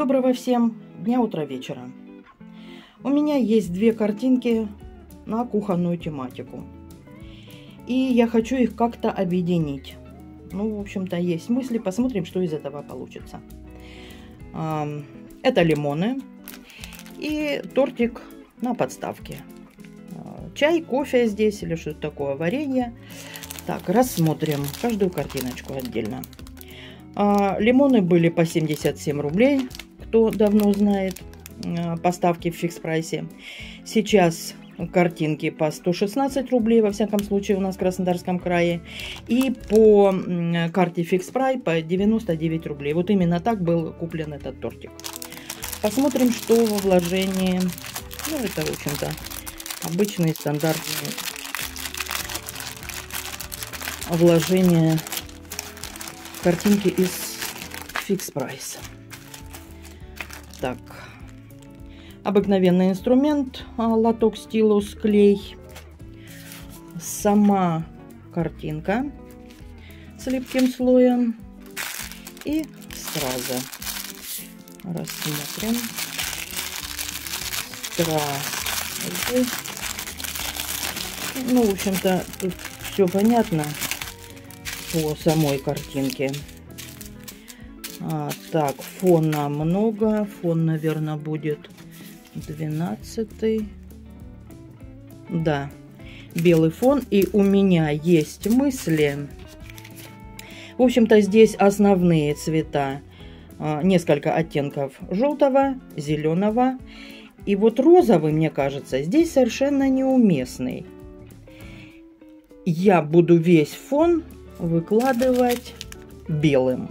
Доброго всем дня, утра, вечера. У меня есть две картинки на кухонную тематику. И я хочу их как-то объединить. Ну, в общем-то, есть мысли. Посмотрим, что из этого получится. Это лимоны и тортик на подставке. Чай, кофе здесь или что-то такое, варенье. Так, рассмотрим каждую картиночку отдельно. Лимоны были по 77 рублей, кто давно знает, поставки в фикс прайсе. Сейчас картинки по 116 рублей, во всяком случае у нас в Краснодарском крае. И по карте фикс прайс по 99 рублей. Вот именно так был куплен этот тортик. Посмотрим, что во вложении. Ну, это, в общем-то, обычные стандартные вложения. Картинки из фикс прайс. Так, обыкновенный инструмент, лоток, стилус, клей. Сама картинка с липким слоем и стразы. Рассмотрим. Стразы. Ну, в общем-то, тут все понятно по самой картинке. Так, фона много. Фон, наверное, будет 12. Да, белый фон. И у меня есть мысли. В общем-то, здесь основные цвета. Несколько оттенков желтого, зеленого. И вот розовый, мне кажется, здесь совершенно неуместный. Я буду весь фон выкладывать белым.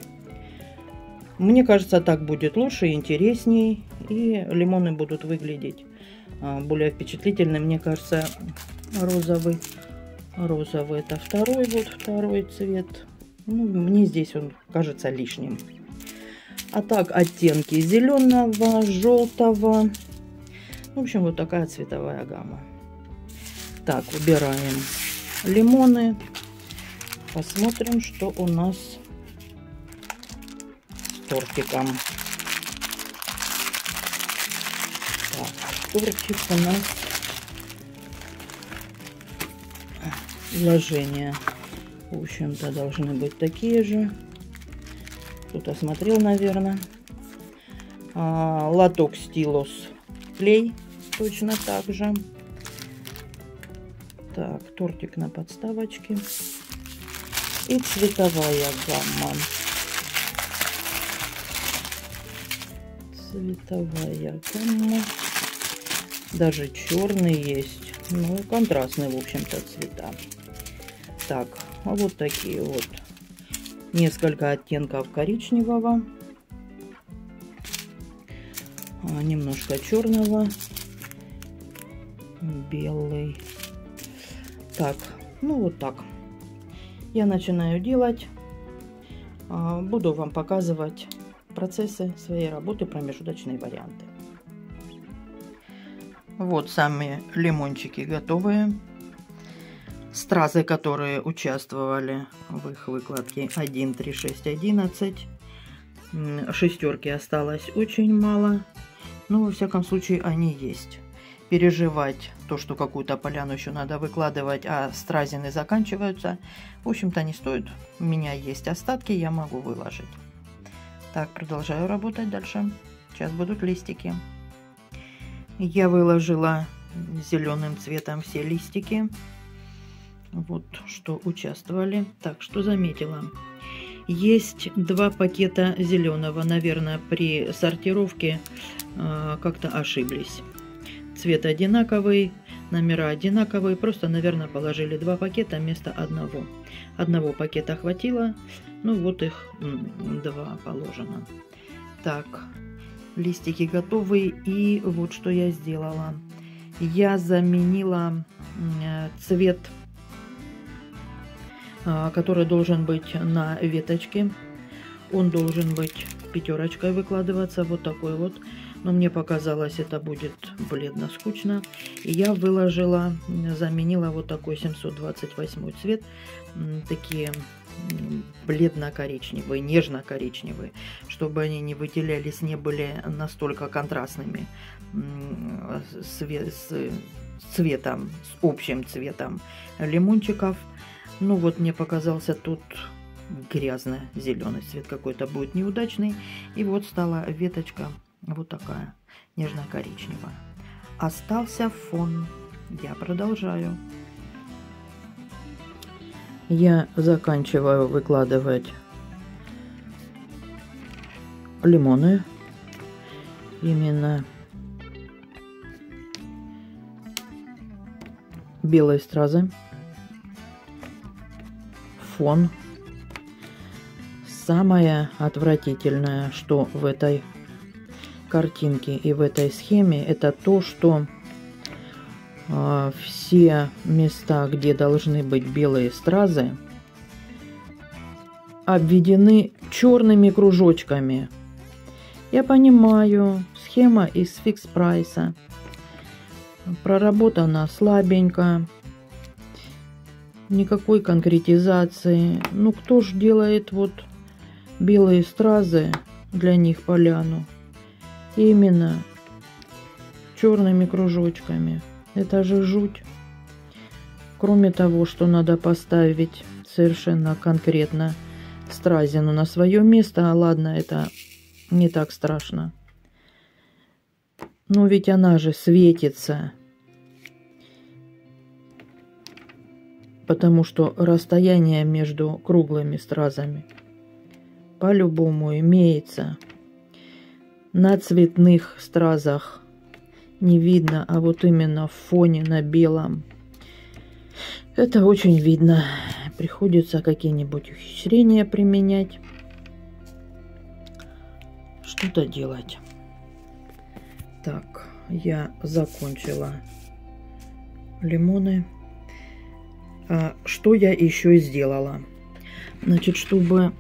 Мне кажется, так будет лучше и интересней, и лимоны будут выглядеть более впечатлительно. Мне кажется, розовый это второй, вот второй цвет. Ну, мне здесь он кажется лишним. А так, оттенки зеленого, желтого. В общем, вот такая цветовая гамма. Так, убираем лимоны. Посмотрим, что у нас с тортиком. Так, тортик у нас вложения, в общем-то, должны быть такие же. Кто-то смотрел, наверное. Лоток, стилус, клей точно так же. Так, тортик на подставочке. И цветовая гамма. Цветовая гамма. Даже черный есть. Ну, контрастные, в общем-то, цвета. Так, а вот такие вот. Несколько оттенков коричневого. Немножко черного. Белый. Так, ну вот так. Я начинаю делать. Буду вам показывать процессы своей работы, промежуточные варианты. Вот сами лимончики готовые. Стразы, которые участвовали в их выкладке, 1, 3, 6, 11. Шестерки осталось очень мало. Но, во всяком случае, они есть. Переживать то, что какую-то поляну еще надо выкладывать, а стразины заканчиваются, в общем-то, не стоит. У меня есть остатки, я могу выложить. Так, продолжаю работать дальше. Сейчас будут листики. Я выложила зеленым цветом все листики. Вот, что участвовали. Так, что заметила. Есть 2 пакета зеленого. Наверное, при сортировке как-то ошиблись. Цвет одинаковый, номера одинаковые. Просто, наверное, положили 2 пакета вместо одного. Одного пакета хватило. Ну, вот их 2 положено. Так, листики готовы. И вот что я сделала. Я заменила цвет, который должен быть на веточке. Он должен быть 5 выкладываться. Вот такой вот. Но мне показалось, это будет бледно скучно. И я выложила, заменила вот такой 728 цвет. Такие бледно-коричневые, нежно-коричневые, чтобы они не выделялись, не были настолько контрастными с цветом, с общим цветом лимончиков. Ну вот мне показался тут грязно-зеленый цвет, какой-то будет неудачный. И вот стала веточка вот такая, нежно-коричневая. Остался фон. Я продолжаю. Я заканчиваю выкладывать лимоны. Именно белые стразы. Фон. Самое отвратительное, что в этой картинке и в этой схеме, это то, что все места, где должны быть белые стразы, обведены черными кружочками. Я понимаю, схема из фикс прайса проработана слабенько, никакой конкретизации. Ну кто ж делает вот белые стразы для них поляну именно черными кружочками? Это же жуть. Кроме того, что надо поставить совершенно конкретно стразину на свое место, а ладно, это не так страшно. Но ведь она же светится. Потому что расстояние между круглыми стразами по-любому имеется. На цветных стразах не видно, а вот именно в фоне на белом это очень видно. Приходится какие-нибудь ухищрения применять, что-то делать. Так, я закончила лимоны. Что я еще сделала? Значит, чтобы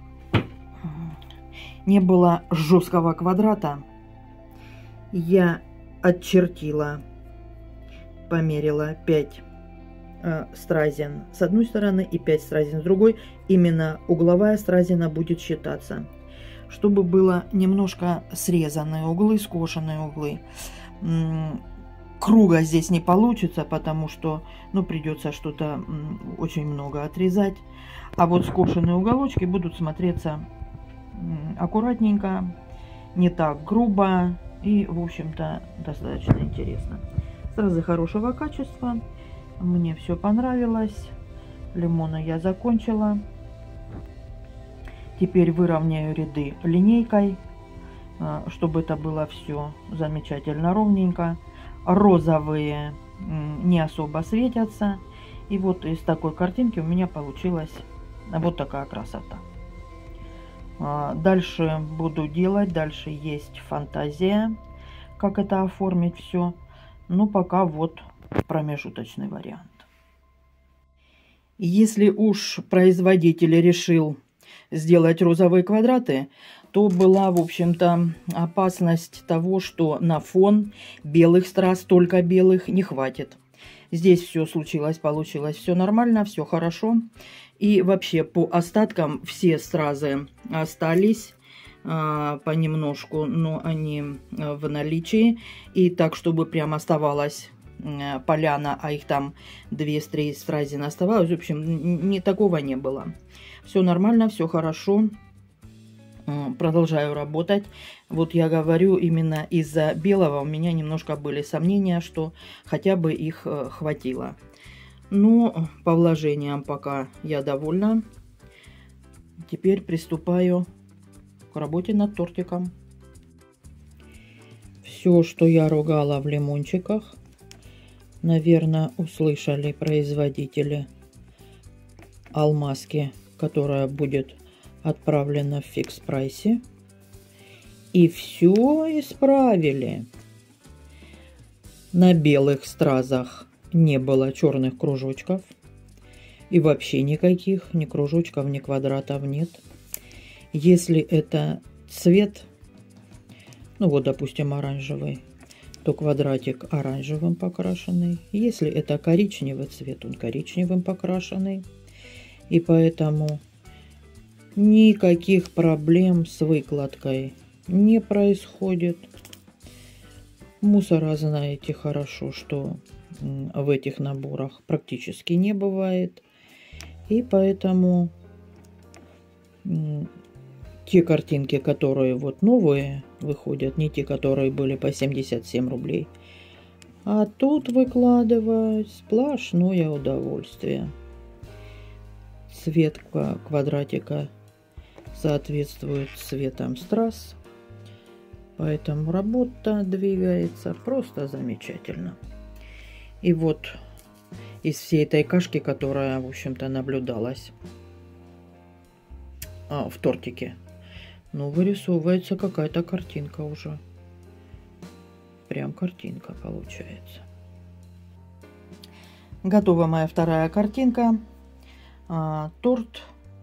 не было жесткого квадрата, я отчертила, померила 5 стразин с одной стороны и 5 стразин с другой. Именно угловая стразина будет считаться. Чтобы было немножко срезанные углы, скошенные углы. Круга здесь не получится, потому что придется что-то очень много отрезать. А вот скошенные уголочки будут смотреться аккуратненько, не так грубо. И, в общем-то, достаточно интересно. Стразы хорошего качества. Мне все понравилось. Лимоны я закончила. Теперь выровняю ряды линейкой, чтобы это было все замечательно ровненько. Розовые не особо светятся. И вот из такой картинки у меня получилась вот такая красота. Дальше буду делать, дальше есть фантазия, как это оформить все. Но пока вот промежуточный вариант. Если уж производитель решил сделать розовые квадраты, то была, в общем-то, опасность того, что на фон белых страз, только белых, не хватит. Здесь все случилось, получилось, все нормально, все хорошо. И вообще по остаткам все стразы остались понемножку, но они в наличии. И так, чтобы прям оставалась поляна, а их там 2-3 стразины оставалось. В общем, такого не было. Все нормально, все хорошо. Продолжаю работать. Вот я говорю, именно из-за белого у меня немножко были сомнения, что хотя бы их хватило. Но по вложениям пока я довольна. Теперь приступаю к работе над тортиком. Все, что я ругала в лимончиках, наверное, услышали производители алмазки, которая будет отправлена в фикс прайсе. И все исправили. На белых стразах не было черных кружочков. И вообще никаких, ни кружочков, ни квадратов нет. Если это цвет, ну вот, допустим, оранжевый, то квадратик оранжевым покрашенный. Если это коричневый цвет, он коричневым покрашенный. И поэтому Никаких проблем с выкладкой не происходит. Мусора, знаете хорошо, что в этих наборах практически не бывает. И поэтому те картинки, которые вот новые выходят, не те, которые были по 77 рублей. А тут выкладывать сплошное удовольствие. Цвет квадратика соответствует цветам страз. Поэтому работа двигается просто замечательно. И вот из всей этой кашки, которая, в общем-то, наблюдалась в тортике, ну, вырисовывается какая-то картинка уже. Прям картинка получается. Готова моя вторая картинка. Торт.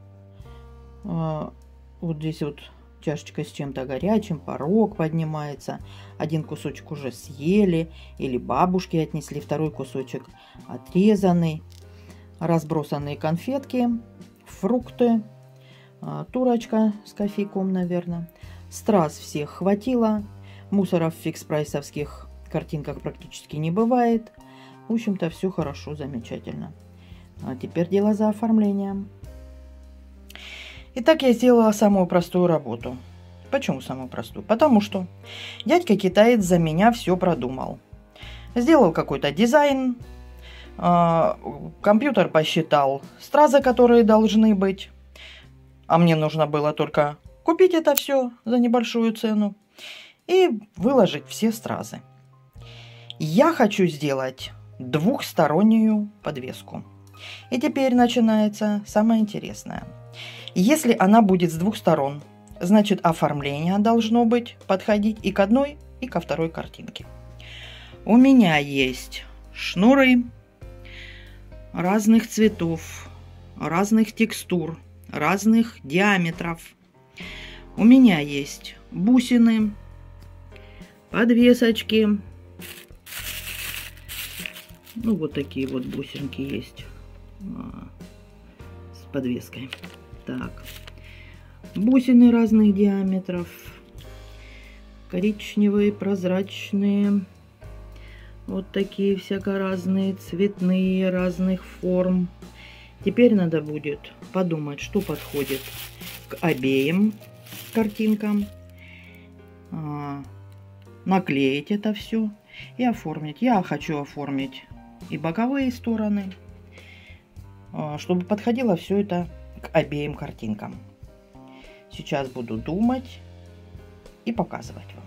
Вот здесь вот чашечка с чем-то горячим, порог поднимается. Один кусочек уже съели или бабушки отнесли, второй кусочек отрезанный. Разбросанные конфетки, фрукты, турочка с кофейком, наверное. Страз всех хватило. Мусора в фикс-прайсовских картинках практически не бывает. В общем-то, все хорошо, замечательно. А теперь дело за оформлением. Итак, я сделала самую простую работу. Почему самую простую? Потому что дядька китаец за меня все продумал. Сделал какой-то дизайн, компьютер посчитал стразы, которые должны быть. А мне нужно было только купить это все за небольшую цену и выложить все стразы. Я хочу сделать двухстороннюю подвеску. И теперь начинается самое интересное. Если она будет с двух сторон, значит оформление должно быть подходить и к одной, и ко второй картинке. У меня есть шнуры разных цветов, разных текстур, разных диаметров. У меня есть бусины, подвесочки. Ну, вот такие вот бусинки есть с подвеской. Так, бусины разных диаметров, коричневые, прозрачные, вот такие всяко разные, цветные, разных форм. Теперь надо будет подумать, что подходит к обеим картинкам, наклеить это все и оформить. Я хочу оформить и боковые стороны, чтобы подходило все это к обеим картинкам. Сейчас буду думать и показывать вам.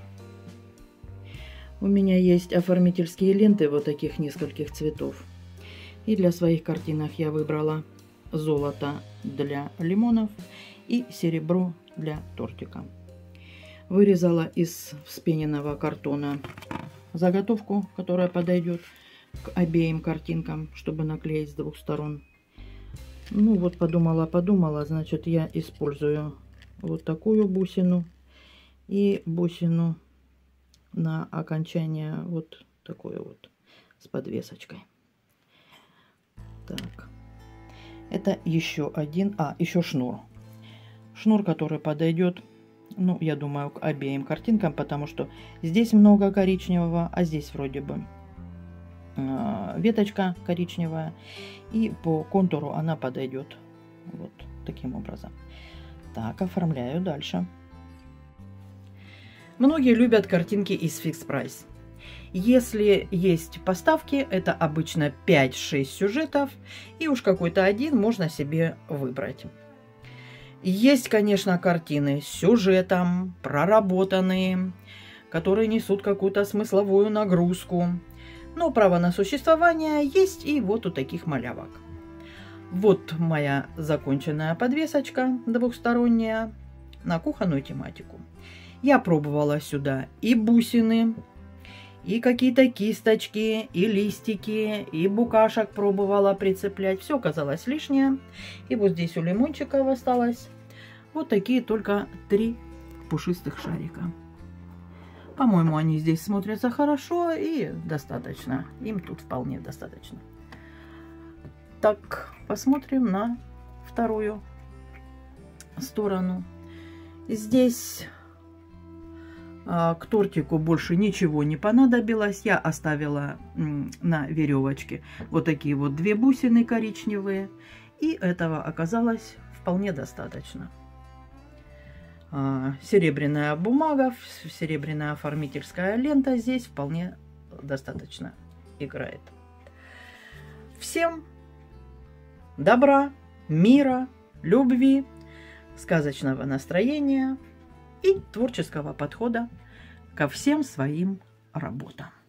У меня есть оформительские ленты вот таких нескольких цветов. И для своих картинок я выбрала золото для лимонов и серебро для тортика. Вырезала из вспененного картона заготовку, которая подойдет к обеим картинкам, чтобы наклеить с двух сторон. Ну вот подумала, значит я использую вот такую бусину и бусину на окончание вот такую вот с подвесочкой. Так, это еще один, еще шнур. Шнур, который подойдет, ну я думаю, к обеим картинкам, потому что здесь много коричневого, а здесь вроде бы веточка коричневая, и по контуру она подойдет вот таким образом. Так, оформляю дальше. Многие любят картинки из Fix Price. Если есть поставки, это обычно 5-6 сюжетов, и уж какой-то один можно себе выбрать. Есть, конечно, картины с сюжетом, проработанные, которые несут какую-то смысловую нагрузку. Но право на существование есть и вот у таких малявок. Вот моя законченная подвесочка двухсторонняя на кухонную тематику. Я пробовала сюда и бусины, и какие-то кисточки, и листики, и букашек пробовала прицеплять. Все оказалось лишнее. И вот здесь у лимончиков осталось вот такие только 3 пушистых шарика. По-моему, они здесь смотрятся хорошо и достаточно. Им тут вполне достаточно. Так, посмотрим на вторую сторону. Здесь к тортику больше ничего не понадобилось. Я оставила на веревочке вот такие вот 2 бусины коричневые. И этого оказалось вполне достаточно. Серебряная бумага, серебряная оформительская лента здесь вполне достаточно играет. Всем добра, мира, любви, сказочного настроения и творческого подхода ко всем своим работам.